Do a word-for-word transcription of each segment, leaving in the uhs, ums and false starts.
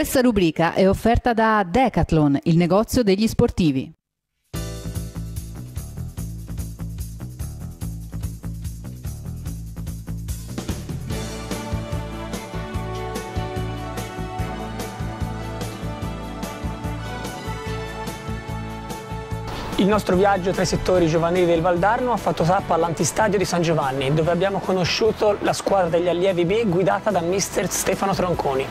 Questa rubrica è offerta da Decathlon, il negozio degli sportivi. Il nostro viaggio tra i settori giovanili del Valdarno ha fatto tappa all'antistadio di San Giovanni, dove abbiamo conosciuto la squadra degli allievi B guidata da mister Stefano Tronconi.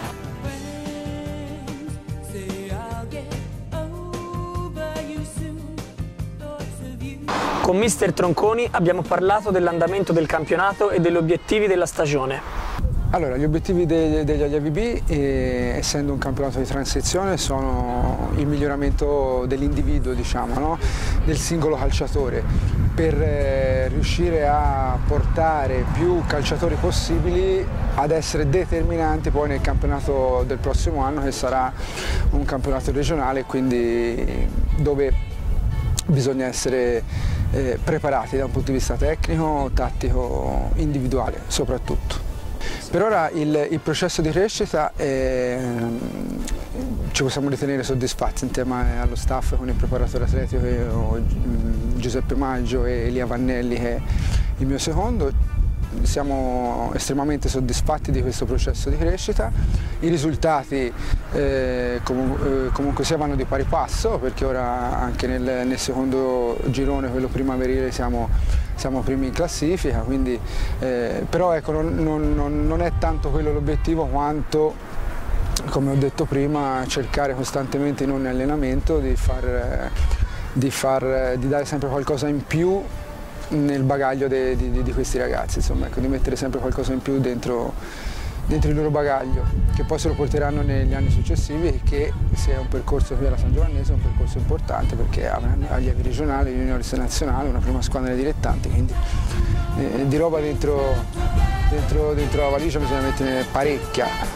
Con mister Tronconi abbiamo parlato dell'andamento del campionato e degli obiettivi della stagione. Allora, gli obiettivi degli, degli allievi B, eh, essendo un campionato di transizione, sono il miglioramento dell'individuo, diciamo, no? Del singolo calciatore, per eh, riuscire a portare più calciatori possibili ad essere determinanti poi nel campionato del prossimo anno, che sarà un campionato regionale, quindi dove bisogna essere eh, preparati da un punto di vista tecnico, tattico, individuale soprattutto. Per ora il, il processo di crescita è, ci possiamo ritenere soddisfatti insieme allo staff, con il preparatore atletico Giuseppe Maggio e Elia Vannelli, che è il mio secondo. Siamo estremamente soddisfatti di questo processo di crescita. I risultati eh, comunque, eh, comunque sia vanno di pari passo, perché ora anche nel, nel secondo girone, quello primaverile, siamo, siamo primi in classifica, quindi, eh, però ecco, non, non, non è tanto quello l'obiettivo quanto, come ho detto prima, cercare costantemente in ogni allenamento di, far, di, far, di dare sempre qualcosa in più nel bagaglio de, di, di questi ragazzi, insomma, ecco, di mettere sempre qualcosa in più dentro, dentro il loro bagaglio, che poi se lo porteranno negli anni successivi, che se è un percorso qui alla San Giovannese è un percorso importante, perché avranno allievi regionali, juniores nazionali, una prima squadra dei dilettanti, quindi eh, di roba dentro, dentro, dentro la valigia bisogna mettere parecchia.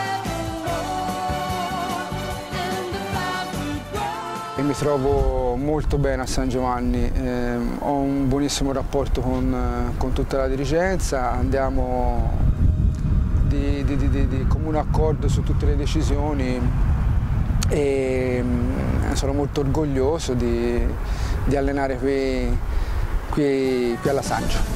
Mi trovo molto bene a San Giovanni, eh, ho un buonissimo rapporto con, con tutta la dirigenza, andiamo di, di, di, di comune accordo su tutte le decisioni e eh, sono molto orgoglioso di, di allenare qui, qui, qui alla Sangio.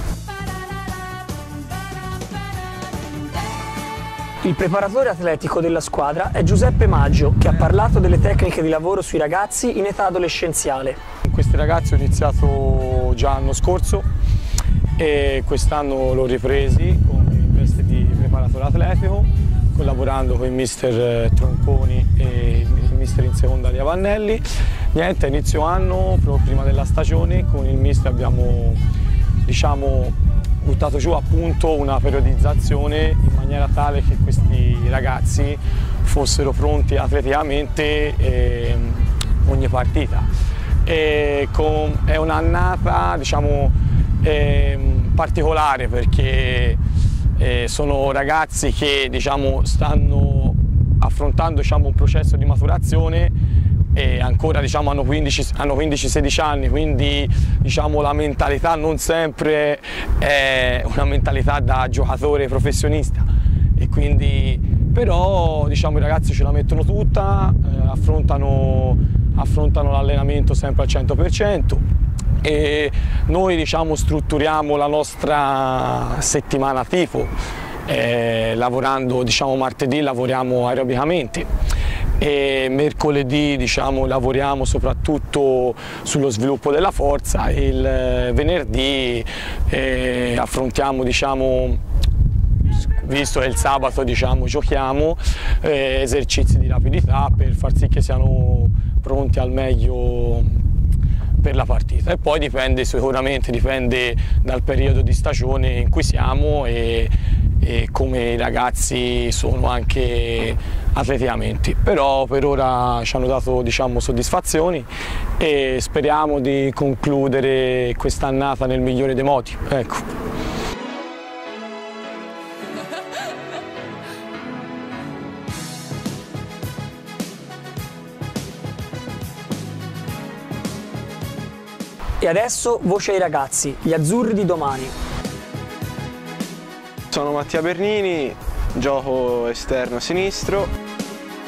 Il preparatore atletico della squadra è Giuseppe Maggio, che ha parlato delle tecniche di lavoro sui ragazzi in età adolescenziale. Con questi ragazzi ho iniziato già l'anno scorso e quest'anno l'ho ripresi con il veste di preparatore atletico, collaborando con il mister Tronconi e il mister in seconda Elia Vannelli. Niente, a inizio anno, proprio prima della stagione, con il mister abbiamo, diciamo, buttato giù appunto una periodizzazione in maniera tale che questi ragazzi fossero pronti atleticamente eh, ogni partita. E con, è un'annata, diciamo, eh, particolare, perché eh, sono ragazzi che, diciamo, stanno affrontando, diciamo, un processo di maturazione e ancora, diciamo, hanno quindici sedici anni, quindi, diciamo, la mentalità non sempre è una mentalità da giocatore professionista, e quindi, però, diciamo, i ragazzi ce la mettono tutta, eh, affrontano, affrontano l'allenamento sempre al cento per cento e noi, diciamo, strutturiamo la nostra settimana tipo, eh, lavorando, diciamo, martedì lavoriamo aerobicamente. E mercoledì, diciamo, lavoriamo soprattutto sullo sviluppo della forza, e il venerdì eh, affrontiamo, diciamo, visto che il sabato, diciamo, giochiamo, eh, esercizi di rapidità per far sì che siano pronti al meglio per la partita. E poi dipende, sicuramente dipende dal periodo di stagione in cui siamo e, e come i ragazzi sono anche atleticamente. Però per ora ci hanno dato, diciamo, soddisfazioni e speriamo di concludere quest'annata nel migliore dei modi. Ecco. E adesso voce ai ragazzi, gli azzurri di domani. Sono Mattia Bernini, gioco esterno sinistro.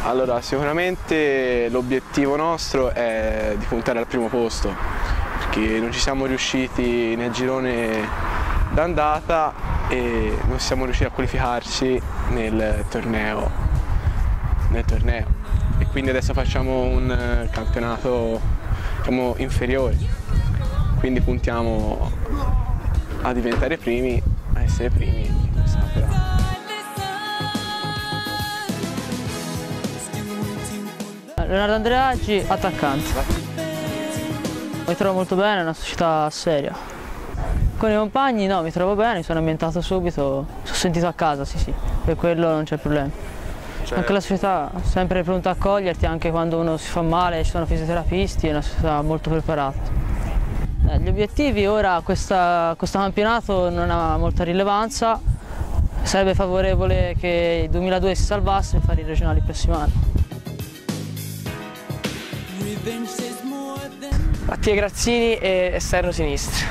Allora, sicuramente l'obiettivo nostro è di puntare al primo posto, perché non ci siamo riusciti nel girone d'andata e non siamo riusciti a qualificarci nel torneo, nel torneo. E quindi adesso facciamo un campionato, diciamo, inferiore, quindi puntiamo a diventare primi, a essere primi in questo campionato. Leonardo Andreaggi, attaccante. Mi trovo molto bene, è una società seria. Con i compagni no, mi trovo bene, mi sono ambientato subito, sono sentito a casa, sì sì, per quello non c'è problema. Cioè... Anche la società è sempre pronta a accoglierti, anche quando uno si fa male, ci sono fisioterapisti, è una società molto preparata. Eh, gli obiettivi ora, questa, questo campionato non ha molta rilevanza, sarebbe favorevole che il duemiladue si salvasse per fare i regionali il prossimo anno. Mattia Grazzini e esterno sinistro.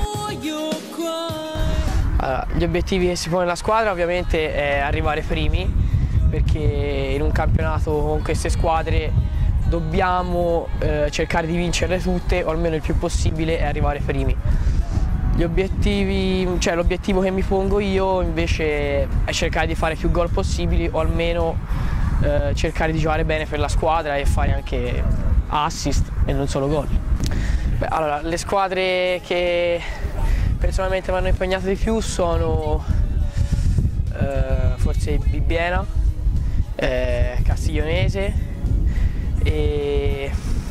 Allora, gli obiettivi che si pone la squadra ovviamente è arrivare primi, perché in un campionato con queste squadre dobbiamo eh, cercare di vincerle tutte, o almeno il più possibile è arrivare primi. Gli obiettivi, cioè l'obiettivo che mi pongo io invece è cercare di fare più gol possibili, o almeno eh, cercare di giocare bene per la squadra e fare anche assist e non solo gol. Beh, allora, le squadre che personalmente mi hanno impegnato di più sono eh, forse Bibbiena, eh, Castiglionese e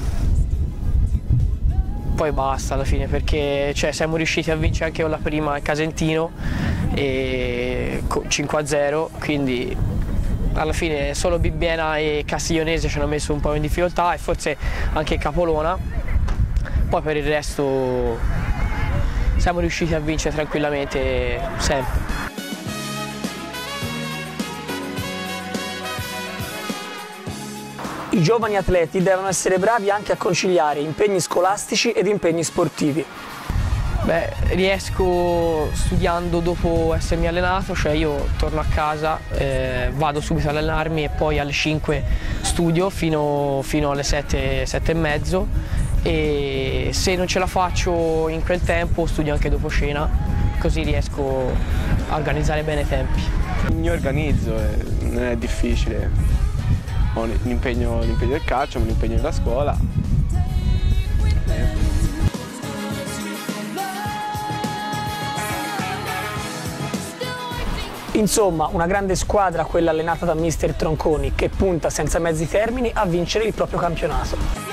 poi basta alla fine, perché cioè, siamo riusciti a vincere anche con la prima il Casentino e cinque a zero, quindi alla fine solo Bibbiena e Castiglionese ci hanno messo un po' in difficoltà e forse anche Capolona, poi per il resto siamo riusciti a vincere tranquillamente sempre. I giovani atleti devono essere bravi anche a conciliare impegni scolastici ed impegni sportivi. Beh, riesco studiando dopo essermi allenato, cioè io torno a casa, eh, vado subito ad allenarmi e poi alle cinque studio fino, fino alle sette, sette e mezzo, e se non ce la faccio in quel tempo studio anche dopo cena, così riesco a organizzare bene i tempi. Mi organizzo, eh, non è difficile, ho l'impegno del calcio, ho l'impegno della scuola. Insomma, una grande squadra, quella allenata da mister Tronconi, che punta senza mezzi termini a vincere il proprio campionato.